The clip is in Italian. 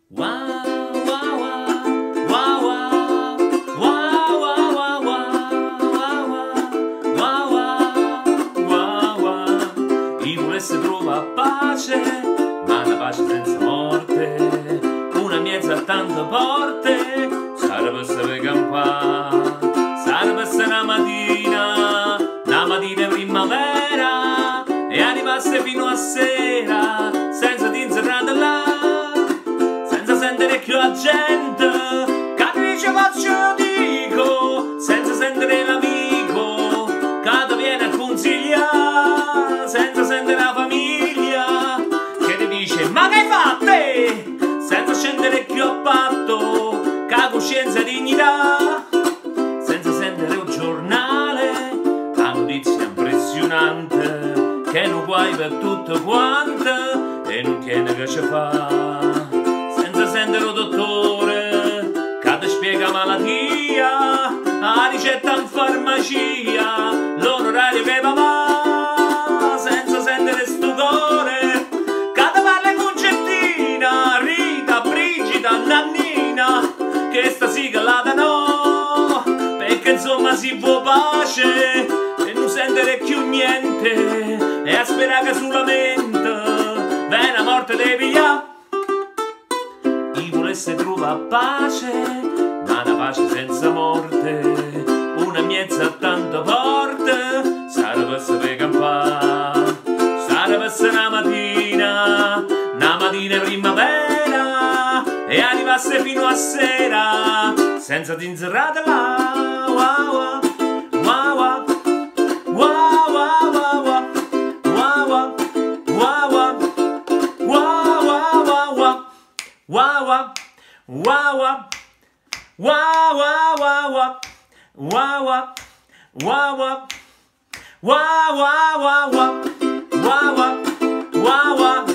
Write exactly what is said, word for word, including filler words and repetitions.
Wow, wow, wow, wow, wow, wow, wow, wow, wow, wow, wow. Chi volesse trova pace, ma la pace senza morte, una mezza tante porte, sarebbe per campare, sarebbe una mattina, una mattina primavera, e arrivasse fino a sera, senza ti inserrare là, sentire più la gente che ti dice faccio dico, senza sentire l'amico che ti viene a consigliare, senza sentire la famiglia che ti dice ma che hai fatto, senza scendere più a patto che la coscienza e dignità, senza sentire un giornale la notizia impressionante che non guai per tutto quanto e non tiene che ci fa, sentire un dottore che ti spiega malattia, la ricetta in farmacia, l'onorario che va va, senza sentire sto cuore che ti parla concettina, Rita, Brigida, Nannina, che sta sigla da no, perché insomma si vuole pace e non sentire più niente e a sperare che sulla mente viene la morte dei pigliati. Se trova pace, ma la pace senza morte, una mezza tante porte, sarebbe per campare, sarebbe una mattina, una mattina primavera, e arrivasse fino a sera, senza ti inserrate là, wow, wow, wow, wow, wow, wow, wow, wow, wow, wow, wow, wow, wow, wow. Wow, wow, wow, wow, wow, wow, wow, wow, wow, wow, wow, wow, wow, wow, wow, wow, wow.